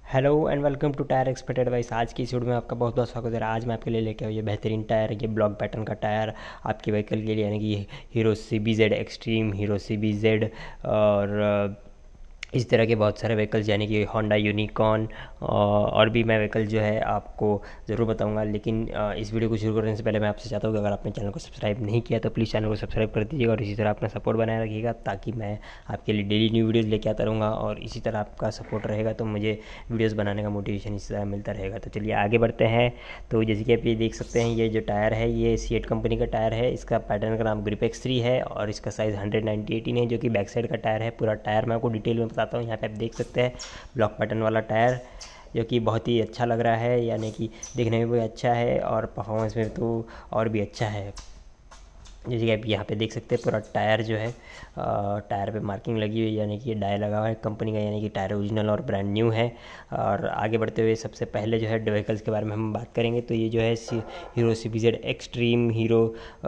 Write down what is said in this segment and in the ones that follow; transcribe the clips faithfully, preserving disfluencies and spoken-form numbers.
Hello and welcome to tyre expert advice. आज की इस वीडियो में आपका बहुत बहुत स्वागत है। आज मैं आपके लिए लेके आया ये बेहतरीन टायर, ये ब्लॉक पैटर्न का टायर आपके व्हीकल के लिए, यानी कि Hero C B Z Xtreme, Hero C B Z और इस तरह के बहुत सारे व्हीकल्स, यानी कि होंडा यूनिकॉर्न और भी मैं व्हीकल जो है आपको ज़रूर बताऊंगा। लेकिन अ, इस वीडियो को शुरू करने से पहले मैं आपसे चाहता हूँ कि अगर आपने चैनल को सब्सक्राइब नहीं किया तो प्लीज़ चैनल को सब्सक्राइब कर दीजिएगा और इसी तरह अपना सपोर्ट बनाए रखिएगा, ताकि मैं आपके लिए डेली न्यू वीडियोज़ लेके आता रहूँगा और इसी तरह आपका सपोर्ट रहेगा तो मुझे वीडियोज़ बनाने का मोटिवेशन इसी तरह मिलता रहेगा। तो चलिए आगे बढ़ते हैं। तो जैसे कि आप ये देख सकते हैं, ये जो टायर है ये सीएट कंपनी का टायर है। इसका पैटर्न का नाम ग्रिपेक्स थ्री है और इसका साइज़ हंड्रेड नाइन्टी एटीन है, जो कि बैक साइड का टायर है। पूरा टायर मैं आपको डिटेल में बताता हूँ। यहाँ पे आप देख सकते हैं ब्लॉक पैटर्न वाला टायर, जो कि बहुत ही अच्छा लग रहा है, यानी कि देखने में भी अच्छा है और परफॉर्मेंस में तो और भी अच्छा है। जैसे कि आप यहाँ पे देख सकते हैं पूरा टायर जो है, टायर पे मार्किंग लगी हुई है, यानी कि ये डाई लगा हुआ है कंपनी का, यानी कि टायर ओरिजिनल और ब्रांड न्यू है। और आगे बढ़ते हुए सबसे पहले जो है व्हीकल्स के बारे में हम बात करेंगे। तो ये जो है Hero C B Z Xtreme, Hero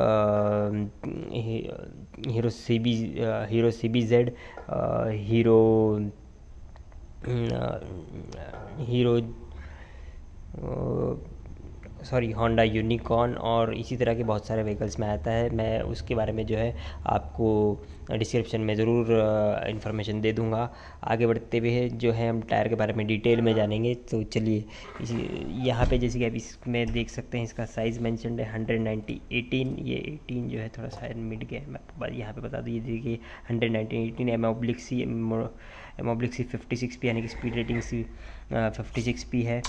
Hero C B Hero C B Z Hero Hero sorry Honda Unicorn और इसी तरह के बहुत सारे व्हीकल्स में आता है। मैं उसके बारे में जो है आपको डिस्क्रिप्शन में ज़रूर इन्फॉर्मेशन दे दूंगा। आगे बढ़ते हुए जो है हम टायर के बारे में डिटेल में जानेंगे। तो चलिए, इसी यहाँ पे जैसे कि आप इसमें देख सकते हैं, इसका साइज़ मेंशन्ड है हंड्रेड नाइन्टी एटीन। ये एटीन जो है थोड़ा शायद मिड गया है, मैं आपको यहाँ पे बता दूँ। ये देखिए hundred ninety eighteen M oblique C M oblique C fifty six P, यानी कि speed rating C fifty six P है।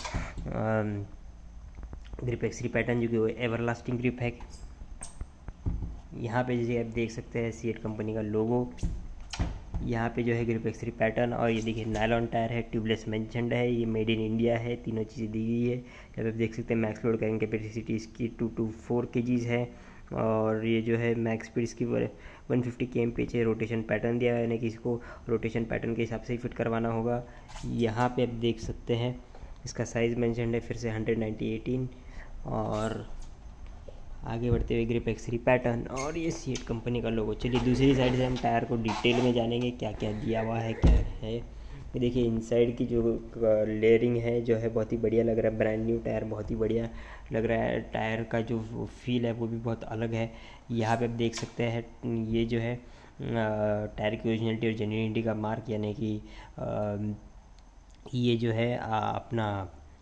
ग्रिप एक्सरी पैटर्न जो कि एवर लास्टिंग ग्रिप है। यहाँ पे जैसे आप देख सकते हैं सीएट कंपनी का लोगो, यहाँ पे जो है ग्रिप एक्सरी पैटर्न। और ये देखिए नायलॉन टायर है, ट्यूबलेस मेंशन्ड है, ये मेड इन इंडिया है, तीनों चीज़ें दी गई है। जब आप देख सकते हैं मैक्स लोड कैरिंग कैपेसिटी इसकी two two four K Gs है। और ये जो है मैक्स स्पीड इसकी वन फिफ्टी के एम पेच है। रोटेशन पैटर्न दिया है, यानी कि इसको रोटेशन पैटर्न के हिसाब से ही फिट करवाना होगा। यहाँ पे आप देख सकते हैं इसका साइज़ मेंशन्ड है फिर से हंड्रेड नाइन्टी एटीन। और आगे बढ़ते हुए ग्रिप एक्स थ्री पैटर्न और ये सीएट कंपनी का लोगो। चलिए दूसरी साइड से हम टायर को डिटेल में जानेंगे, क्या क्या दिया हुआ है, क्या है। ये देखिए इनसाइड की जो लेयरिंग है जो है बहुत ही बढ़िया लग रहा है। ब्रांड न्यू टायर बहुत ही बढ़िया लग रहा है। टायर का जो फील है वो भी बहुत अलग है। यहाँ पे आप देख सकते हैं ये जो है टायर की ओरिजिनलिटी और जेन्युइनिटी का मार्क, यानी कि ये जो है आ, अपना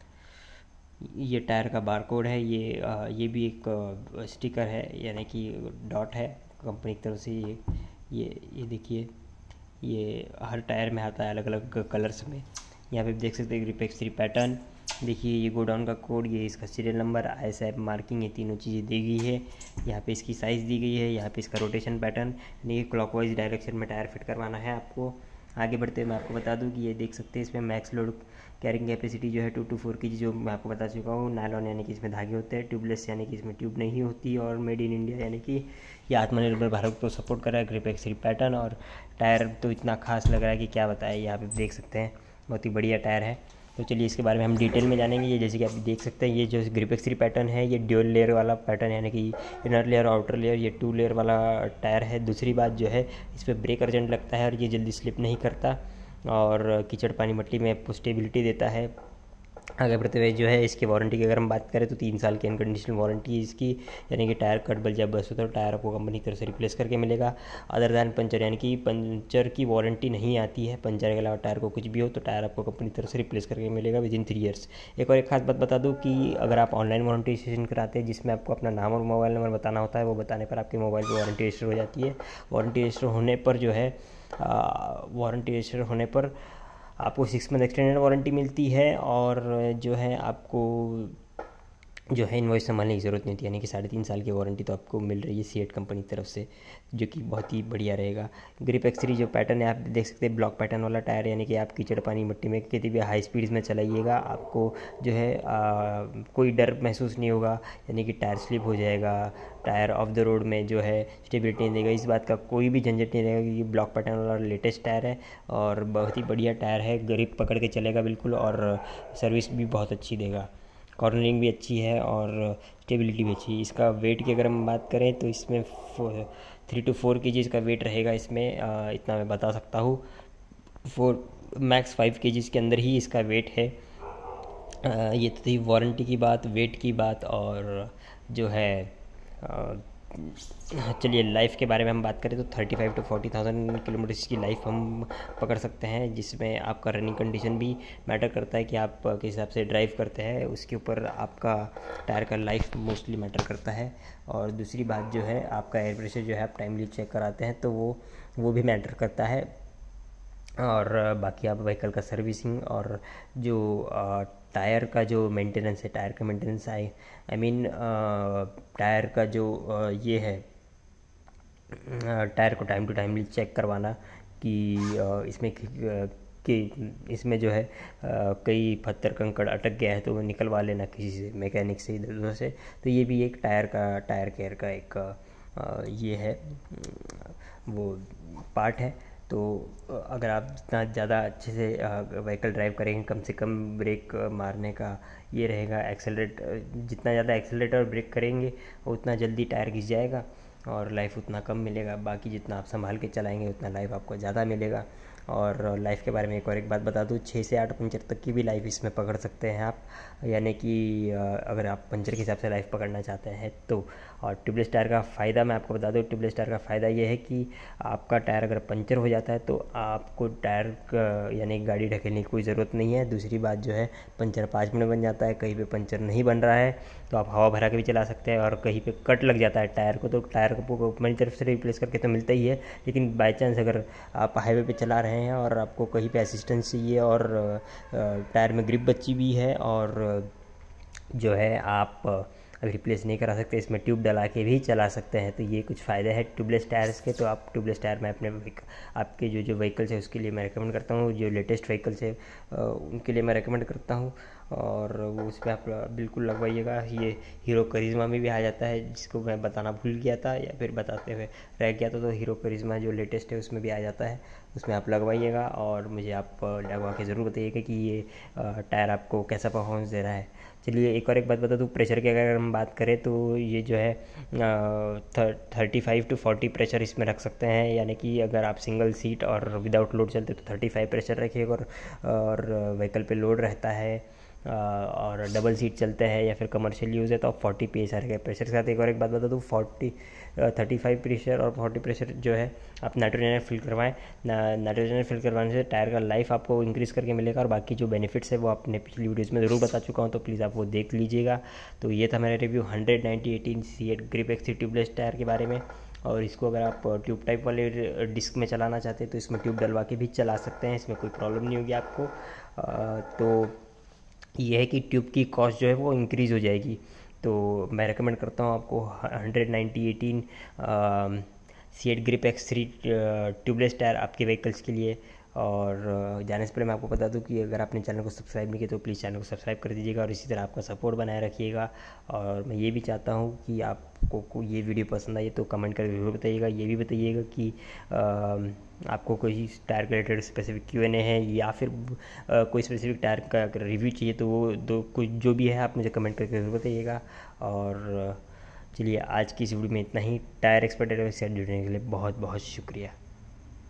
ये टायर का बारकोड है। ये आ, ये भी एक स्टिकर है, यानी कि डॉट है कंपनी की तरफ से। ये ये ये देखिए, ये हर टायर में आता है अलग अलग कलर्स में। यहाँ पे देख सकते हैं ग्रिपेक्स थ्री पैटर्न। देखिए ये गोडाउन का कोड, ये इसका serial number, I S I marking, ये तीनों चीज़ें दी गई है। यहाँ पे इसकी साइज़ दी गई है। यहाँ पे इसका रोटेशन पैटर्न, यानी कि क्लॉकवाइज डायरेक्शन में टायर फिट करवाना है आपको। आगे बढ़ते हुए मैं आपको बता दूं कि ये देख सकते हैं इसमें मैक्स लोड कैरिंग कैपेसिटी जो है टू टू फोर की, जो मैं आपको बता चुका हूँ। नायलॉन यानी कि इसमें धागे होते हैं, ट्यूबलेस यानी कि इसमें ट्यूब नहीं होती, और मेड इन इंडिया यानी कि ये आत्मनिर्भर भारत को सपोर्ट कर रहा है। ग्रिपेक्स थ्री पैटर्न और टायर तो इतना खास लग रहा है कि क्या बताएं। यहाँ पे देख सकते हैं बहुत ही बढ़िया टायर है। तो चलिए इसके बारे में हम डिटेल में जानेंगे। ये जैसे कि आप देख सकते हैं, ये जो ग्रिपेक्स थ्री पैटर्न है ये ड्यूल लेयर वाला पैटर्न, यानी कि इनर लेयर और आउटर लेयर, ये टू लेयर वाला टायर है। दूसरी बात जो है, इस पर ब्रेक अर्जेंट लगता है और ये जल्दी स्लिप नहीं करता और कीचड़ पानी मट्टी में स्टेबिलिटी देता है। आगे बढ़ते हुए जो है इसकी वारंटी की अगर हम बात करें तो तीन साल की अनकंडीशनल वारंटी है इसकी, यानी कि टायर कट बल जब बस हो तो टायर आपको कंपनी की तरफ से रिप्लेस करके मिलेगा। अदर दैन पंचर, यानी कि पंचर की वारंटी नहीं आती है। पंचर के अलावा टायर को कुछ भी हो तो टायर आपको कंपनी की तरफ से रिप्लेस करके मिलेगा विद इन थ्री ईयर्स। एक और एक खास बात बता दूँ कि अगर आप ऑनलाइन वारंटी रजिस्ट्रेशन कराते हैं, जिसमें आपको अपना नाम और मोबाइल नंबर बताना होता है, वो बताने पर आपके मोबाइल पर वारंटी रजिस्टर हो जाती है। वारंटी रजिस्टर होने पर जो है वारंटी रजिस्टर होने पर आपको सिक्स मंथ एक्सटेंडेड वारंटी मिलती है और जो है आपको जो है इनवॉइस संभालने की ज़रूरत नहीं होती, यानी कि साढ़े तीन साल की वारंटी तो आपको मिल रही है सीएट कंपनी की तरफ से, जो कि बहुत ही बढ़िया रहेगा। ग्रिप एक्स थ्री जो पैटर्न है आप देख सकते हैं ब्लॉक पैटर्न वाला टायर, यानी कि आप कीचड़ पानी मिट्टी में किसी भी हाई स्पीड में चलाइएगा आपको जो है आ, कोई डर महसूस नहीं होगा, यानी कि टायर स्लिप हो जाएगा, टायर ऑफ द रोड में जो है स्टेबिलिटी नहीं देगा, इस बात का कोई भी झंझट नहीं रहेगा, क्योंकि ब्लॉक पैटर्न वाला लेटेस्ट टायर है और बहुत ही बढ़िया टायर है। ग्रिप पकड़ के चलेगा बिल्कुल और सर्विस भी बहुत अच्छी देगा। कॉर्नरिंग भी अच्छी है और स्टेबिलिटी भी अच्छी है। इसका वेट की अगर हम बात करें तो इसमें थ्री टू फोर के जी इसका वेट रहेगा इसमें, आ, इतना मैं बता सकता हूँ। फोर मैक्स फाइव केजीज़ के अंदर ही इसका वेट है। आ, ये तो थी वारंटी की बात, वेट की बात, और जो है आ, चलिए लाइफ के बारे में हम बात करें तो thirty five to forty thousand kilometres की लाइफ हम पकड़ सकते हैं, जिसमें आपका रनिंग कंडीशन भी मैटर करता है कि आप किस हिसाब से ड्राइव करते हैं, उसके ऊपर आपका टायर का लाइफ मोस्टली मैटर करता है। और दूसरी बात जो है आपका एयर प्रेशर जो है आप टाइमली चेक कराते हैं तो वो वो भी मैटर करता है। और बाकी आप व्हीकल का सर्विसिंग और जो टायर का जो मेंटेनेंस है, टायर का maintenance I I mean tyre का जो आ, ये है टायर को टाइम टू टाइम चेक करवाना कि आ, इसमें कि इसमें जो है आ, कई पत्थर कंकड़ अटक गया है तो वो निकलवा लेना किसी से, मैकेनिक से, इधर उधर से। तो ये भी एक टायर का टायर केयर का एक आ, ये है वो पार्ट है। तो अगर आप जितना ज़्यादा अच्छे से व्हीकल ड्राइव करेंगे, कम से कम ब्रेक मारने का ये रहेगा, एक्सेलरेट जितना ज़्यादा एक्सेलरेट और ब्रेक करेंगे उतना जल्दी टायर घिस जाएगा और लाइफ उतना कम मिलेगा। बाकी जितना आप संभाल के चलाएंगे उतना लाइफ आपको ज़्यादा मिलेगा। और लाइफ के बारे में एक और एक बात बता दूँ, छः से आठ पंचर तक की भी लाइफ इसमें पकड़ सकते हैं आप, यानी कि अगर आप पंचर के हिसाब से लाइफ पकड़ना चाहते हैं तो। और ट्यूबलेस टायर का फ़ायदा मैं आपको बता दूँ, ट्यूबलेस टायर का फ़ायदा ये है कि आपका टायर अगर पंचर हो जाता है तो आपको टायर का यानी गाड़ी ढकेलने की कोई ज़रूरत नहीं है। दूसरी बात जो है पंचर पाँच मिनट बन जाता है, कहीं पे पंचर नहीं बन रहा है तो आप हवा भरा के भी चला सकते हैं। और कहीं पे कट लग जाता है टायर को तो टायर को मेरी तरफ से रिप्लेस करके तो मिलता ही है, लेकिन बाई चांस अगर आप हाईवे पे चला रहे हैं और आपको कहीं पे असिस्टेंस चाहिए और टायर में ग्रिप बची भी है और जो है आप अभी रिप्लेस नहीं करा सकते, इसमें ट्यूब डला के भी चला सकते हैं। तो ये कुछ फ़ायदे हैं ट्यूबलेस टायर्स के। तो आप ट्यूबलेस टायर मैं अपने आपके जो जो व्हीकल्स है उसके लिए मैं रेकमेंड करता हूँ, जो लेटेस्ट व्हीकल्स है उनके लिए मैं रेकमेंड करता हूँ। और वो उस पर आप बिल्कुल लगवाइएगा। ये हीरो करिश्मा में भी आ जाता है, जिसको मैं बताना भूल गया था या फिर बताते हुए रह गया था, तो हीरो करिश्मा जो लेटेस्ट है उसमें भी आ जाता है, उसमें आप लगवाइएगा। और मुझे आप लगवा के ज़रूर बताइएगा कि ये टायर आपको कैसा परफॉर्मेंस दे रहा है। चलिए एक और एक बात बता दूँ, प्रेशर की अगर हम बात करें तो ये जो है thirty five to forty pressure इसमें रख सकते हैं, यानी कि अगर आप सिंगल सीट और विदाउट लोड चलते तो थर्टी फाइव प्रेशर रखिएगा, और और व्हीकल पे लोड रहता है और डबल सीट चलते हैं या फिर कमर्शियल यूज़ है तो आप फोर्टी पी एस आर के प्रेशर के साथ। एक और एक बात बता दूँ, फोर्टी थर्टी फाइव प्रेशर और फोर्टी प्रेशर जो है आप नाइट्रोजन फिल करवाएं। नाइट्रोजन फिल करवाने से टायर का लाइफ आपको इंक्रीज़ करके मिलेगा, और बाकी जो बेनिफिट्स है वो आपने पिछली वीडियोज़ में ज़रूर बता चुका हूँ, तो प्लीज़ आप वो देख लीजिएगा। तो ये था मेरा review hundred ninety eighteen C eight grip X three tubeless tyre के बारे में। और इसको अगर आप ट्यूब टाइप वाले डिस्क में चलाना चाहते हैं तो इसमें ट्यूब डलवा के भी चला सकते हैं, इसमें कोई प्रॉब्लम नहीं होगी आपको। तो ये है कि ट्यूब की कॉस्ट जो है वो इंक्रीज़ हो जाएगी। तो मैं रेकमेंड करता हूँ आपको hundred ninety eighteen C eight grip X three tubeless tyre आपके व्हीकल्स के लिए। और जाने से पहले मैं आपको बता दूं कि अगर आपने चैनल को सब्सक्राइब नहीं किया तो प्लीज़ चैनल को सब्सक्राइब कर दीजिएगा और इसी तरह आपका सपोर्ट बनाए रखिएगा। और मैं ये भी चाहता हूं कि आपको को ये वीडियो पसंद आई तो कमेंट करके ज़रूर बताइएगा। ये भी बताइएगा कि आ, आपको कोई टायर के related specific Q N A है या फिर आ, कोई स्पेसिफिक टायर का अगर रिव्यू चाहिए तो वो दो कुछ जो भी है आप मुझे कमेंट करके ज़रूर बताइएगा। और चलिए आज की इस वीडियो में इतना ही। टायर एक्सपर्ट से जुड़ने के लिए बहुत बहुत शुक्रिया।